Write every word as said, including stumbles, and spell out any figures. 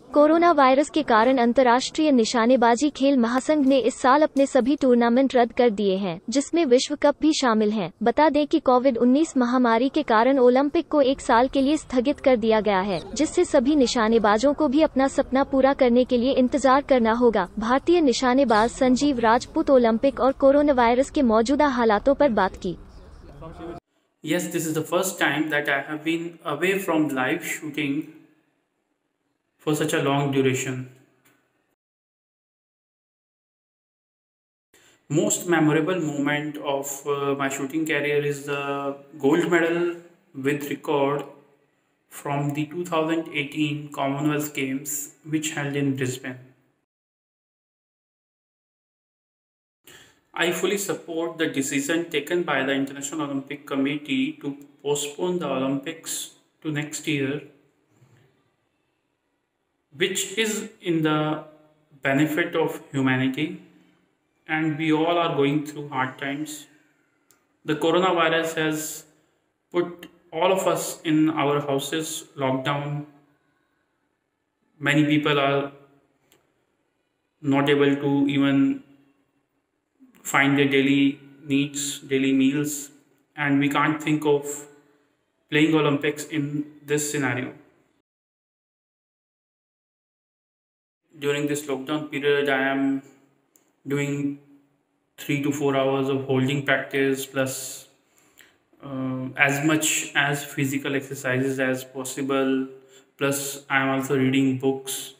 Corona virus के कारण अंतर्राष्ट्रीय निशानेबाजी खेल महासंघ ने इस साल अपने सभी टूर्नामेंट रद्द कर दिए हैं, जिसमें विश्व कप भी शामिल है। बता दें कि कोविड उन्नीस महामारी के कारण ओलंपिक को एक साल के लिए स्थगित कर दिया गया है, जिससे सभी निशानेबाजों को भी अपना सपना पूरा करने के लिए इंतजार करना होगा। भारतीय निशानेबाज संजीव राजपूत ओलंपिक और कोरोना वायरस के मौजूदा हालातों पर बात की। Yes, this is the first time that I have been away from live shooting for such a long duration. Most memorable moment of uh, my shooting career is the gold medal with record from the two thousand eighteen Commonwealth Games, which held in Brisbane. I fully support the decision taken by the International Olympic Committee to postpone the Olympics to next year, which is in the benefit of humanity, and we all are going through hard times. The coronavirus has put all of us in our houses, lockdown. Many people are not able to even find their daily needs, daily meals, and we can't think of playing Olympics in this scenario. During this lockdown period, I am doing three to four hours of holding practice plus uh, as much as physical exercises as possible. Plus, I am also reading books